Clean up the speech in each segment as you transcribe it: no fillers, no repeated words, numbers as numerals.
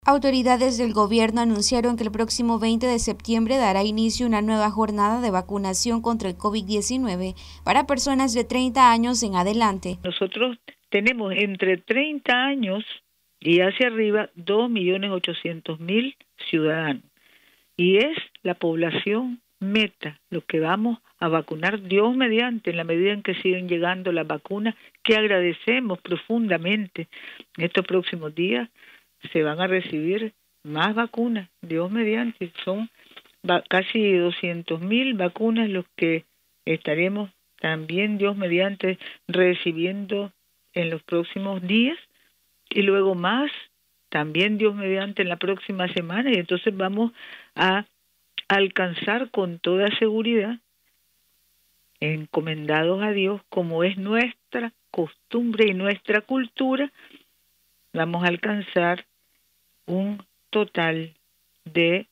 Autoridades del gobierno anunciaron que el próximo 20 de septiembre dará inicio una nueva jornada de vacunación contra el COVID-19 para personas de 30 años en adelante. Nosotros tenemos entre 30 años y hacia arriba 2.800.000 ciudadanos. Y es la población meta lo que vamos a vacunar, Dios mediante, en la medida en que siguen llegando las vacunas, que agradecemos profundamente. En estos próximos días se van a recibir más vacunas, Dios mediante, son casi 200.000 vacunas los que estaremos también, Dios mediante, recibiendo en los próximos días, y luego más, también Dios mediante, en la próxima semana, y entonces vamos a alcanzar con toda seguridad, encomendados a Dios, como es nuestra costumbre y nuestra cultura, vamos a alcanzar un total de,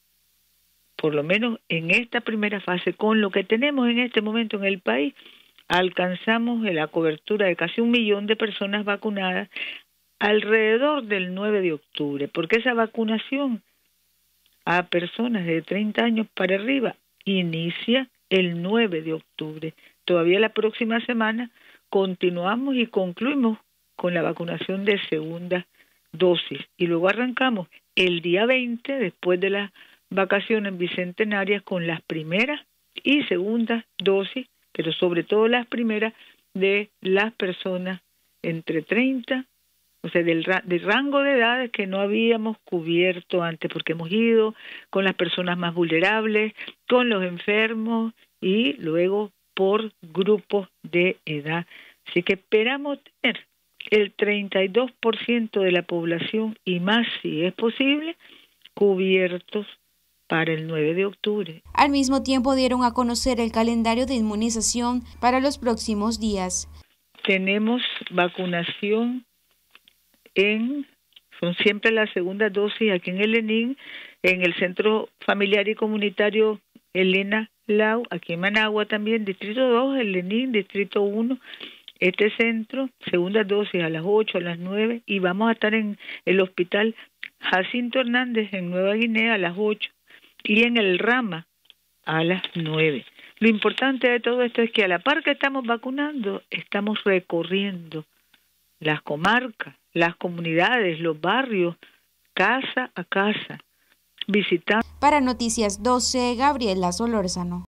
por lo menos en esta primera fase, con lo que tenemos en este momento en el país, alcanzamos la cobertura de casi 1 millón de personas vacunadas alrededor del 9 de octubre, porque esa vacunación a personas de 30 años para arriba inicia el 9 de octubre. Todavía la próxima semana continuamos y concluimos con la vacunación de segunda dosis y luego arrancamos el día 20 después de las vacaciones bicentenarias con las primeras y segundas dosis, pero sobre todo las primeras de las personas entre 30, o sea, del rango de edades que no habíamos cubierto antes, porque hemos ido con las personas más vulnerables, con los enfermos y luego por grupos de edad. Así que esperamos tener el 32% de la población y más, si es posible, cubiertos para el 9 de octubre. Al mismo tiempo dieron a conocer el calendario de inmunización para los próximos días. Tenemos vacunación son siempre las segundas dosis aquí en el ENIN, en el Centro Familiar y Comunitario Elena Lau, aquí en Managua también, Distrito 2, el ENIN, Distrito 1, este centro, segunda dosis a las 8, a las 9, y vamos a estar en el Hospital Jacinto Hernández en Nueva Guinea a las 8 y en el Rama a las 9. Lo importante de todo esto es que a la par que estamos vacunando, estamos recorriendo las comarcas, las comunidades, los barrios, casa a casa, visitando. Para Noticias 12, Gabriela Solórzano.